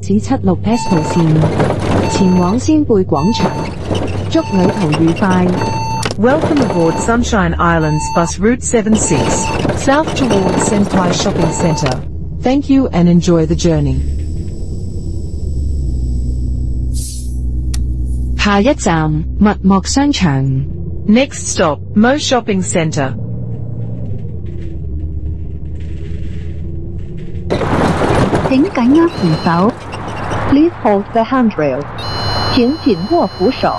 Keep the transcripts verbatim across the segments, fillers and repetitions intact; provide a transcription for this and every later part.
四七六 S 途線，前往仙貝廣場。祝旅途愉快。 Welcome aboard Sunshine Islands bus route seventy-six, south towards Senpai Shopping Center. Thank you and enjoy the journey. 下一站密莫商場。 Next stop, Mo Shopping Center. 请紧握扶手 ，Please hold the handrail. 请紧握扶手。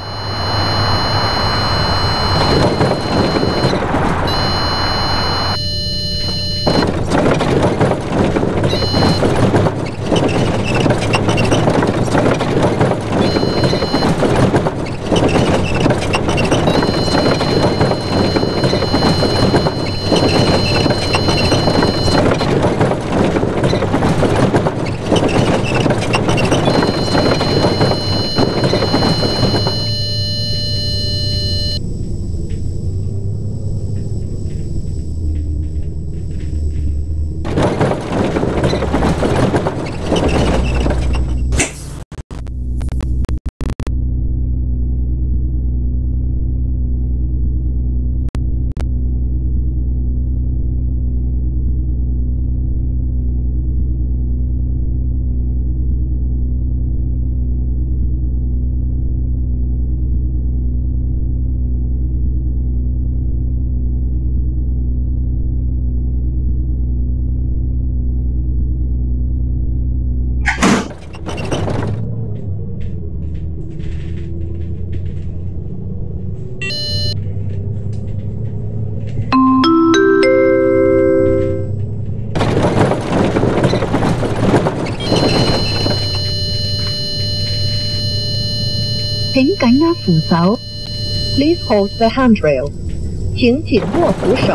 请紧握扶手 ，Please hold the handrail. 请紧握扶手。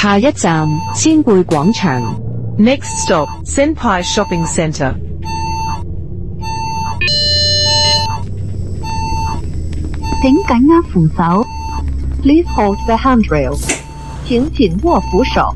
下一站千貝廣場。 Next stop, Senpai Shopping Center. 請緊握扶手。Please hold the handrail. 請緊握扶手。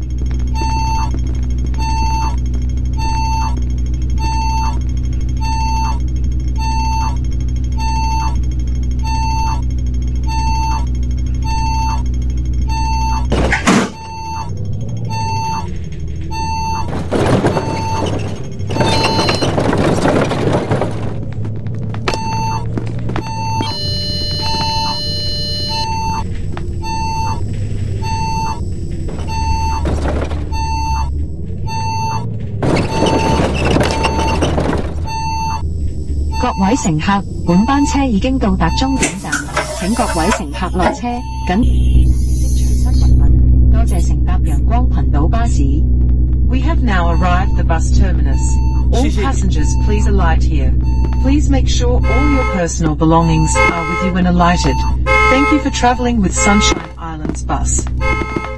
各位乘客，本班車已經到達終點站，請各位乘客落車，緊隨身物品。多謝乘搭陽光群島巴士。 We have now arrived at the bus terminus. All passengers, please alight here. Please make sure all your personal belongings are with you when alighted. Thank you for travelling with Sunshine Islands Bus.